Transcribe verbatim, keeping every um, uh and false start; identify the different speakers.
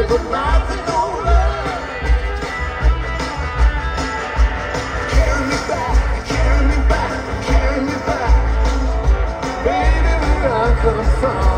Speaker 1: but nothing over. Carry me back, carry me back, carry me back, baby, where I come from.